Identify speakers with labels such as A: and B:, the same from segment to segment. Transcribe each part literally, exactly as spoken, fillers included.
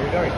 A: we going?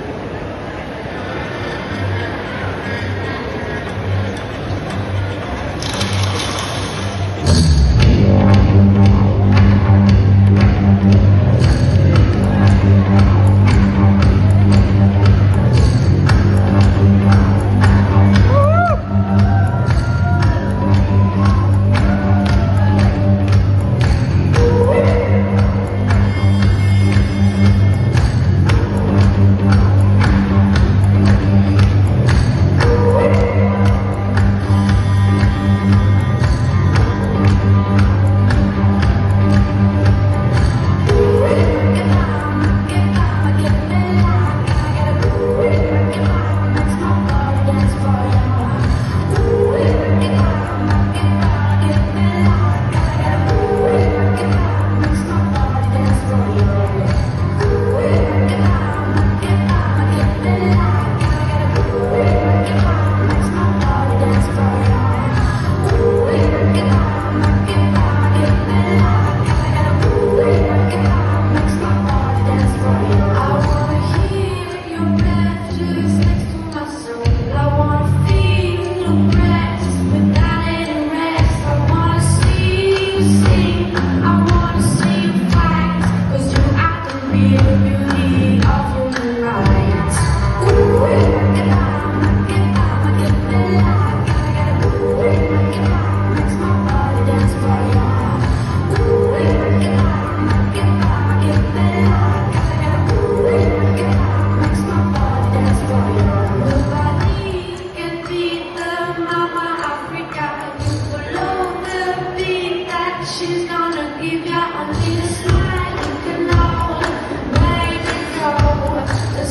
B: She's gonna give you a little smile. You can know, make it go. The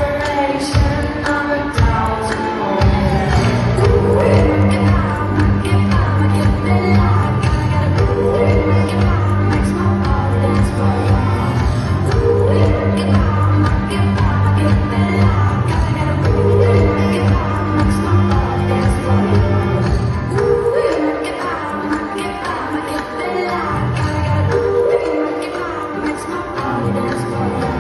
B: separation of a thousand homes. Ooh, work it out, work it out, give me life. Gotta go, work it out, makes my body dance for you. Ooh, work it out, work it out, give me life. Gotta go, work it out, makes my body dance for you. Ooh, work it out, work it out, give me life. Makes my body dance for you.